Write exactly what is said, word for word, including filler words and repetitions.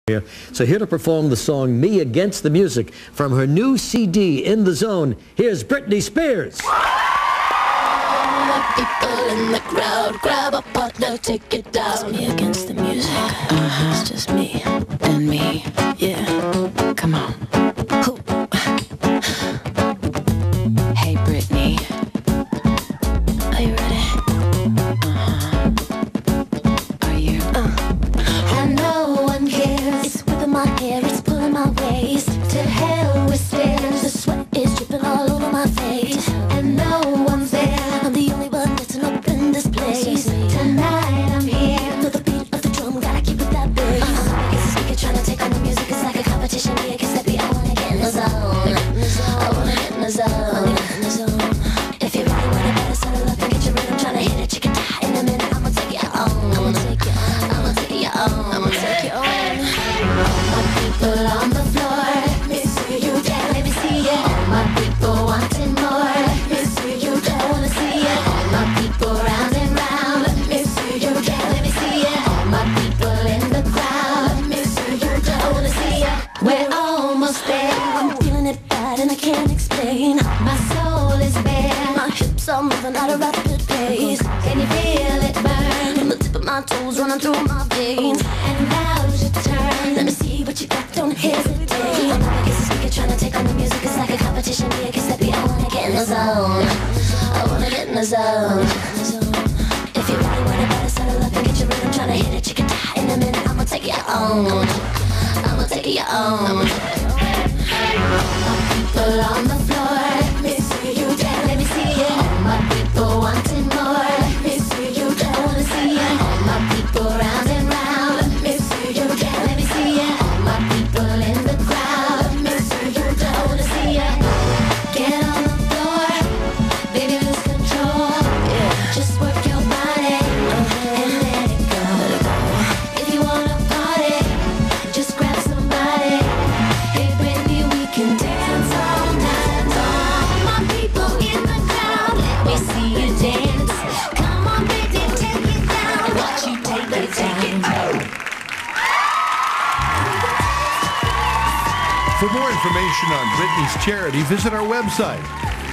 Here. So here to perform the song Me Against the Music from her new C D, In the Zone, here's Britney Spears. People in the crowd, grab a partner, take it down. It's me against the music. Uh-huh. It's just me and me. Yeah. Come on. Who? Hey, Britney. Are you ready? Uh-huh. Are you? Uh. And no one cares. It's whipping my hair, it's pulling my waist. To hell with stares. The sweat is dripping all over my face. And no one's there. I'm the only one that's up in this place. Tonight I'm here. To the beat of the drum, gotta keep it that big. Uh, it's a speaker trying to take on the music. It's like a competition. Yeah, cause that beat, I wanna get in the zone. I wanna get in the zone. If you really want it, better settle up and get your rhythm. Trying to hit it, chicken die. In a minute, I'ma take it on. I'ma take it on. I'ma take it on. I'ma take it on. All my people on the floor, let me see you dance. Let me see it. All my people wanting more. Let me see you dance. I wanna see it. All my people round and round. Let me see you dance. Let me see it. All my people in the crowd. Let me see you dance. I wanna see it. We're almost there. I'm feeling it bad and I can't explain. My soul is bare. My hips are moving at a rapid pace. Can you feel it burn? From the tip of my toes running through my veins. And now's your turn. Let me see what you got. Don't hesitate. I'm up against the speaker trying to take on the music. It's like a competition. Yeah, cause that beat, I wanna get in the zone. I wanna get in the zone. If you really want it, better settle up and get your rhythm. Trying to hit it, chicken die. In a minute, I'ma take it on. I'ma take it on. My people on the floor, let me see you dance. Let me see it. All my people wanting more. Let me see you dance. I wanna see it. All my people round and round. Let me see you dance. Let me see it. All my people in the crowd. Let me see you dance. I wanna see it. Get on the floor, baby, lose control. Yeah. Just work your body and let it go. If you wanna party, just grab somebody. Hey, baby, we can dance all night long. My people in the crowd, let me see you dance. Come on, baby, take it down. Watch you take it down. For more information on Britney's charity, visit our website,